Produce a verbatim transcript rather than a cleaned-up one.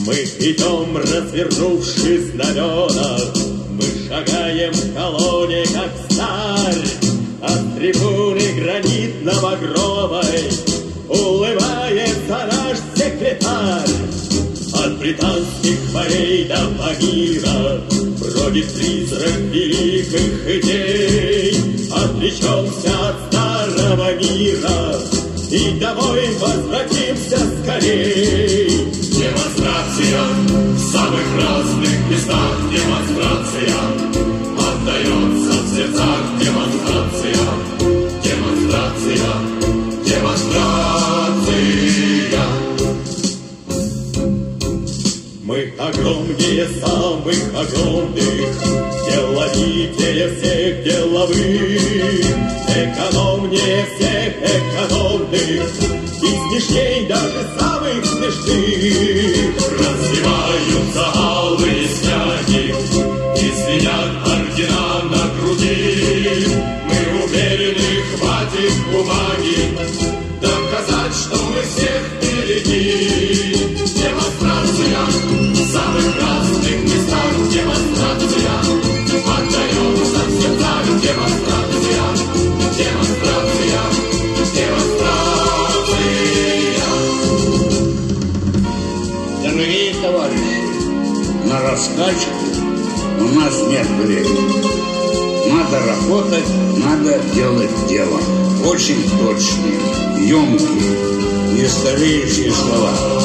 Мы идем, развернувши знамена, мы шагаем в колонне, как сталь, от трибуны гранитно-багровой улыбается наш секретарь. От британских морей до Памира бродит призрак великих идей. Отречемся от старого мира и домой возвратимся скорей. Демонстрация в самых разных местах, демонстрация отдается в сердцах, демонстрация, демонстрация, демонстрация. Мы огромнее самых огромных, деловитее всех деловых, экономнее всех экономных и смешней даже самых смешных. Развиваются алые стяги и звенят ордена на груди. Мы уверены, хватит бумаги доказать, что мы всех впереди. Демонстрация в самых разных местах, демонстрация отдается в сердцах, демонстрация, демонстрация, демонстрация. Дорогие товарищи, на раскачку у нас нет времени. Надо работать, надо делать дело. Очень точные, емкие, не стареющие слова.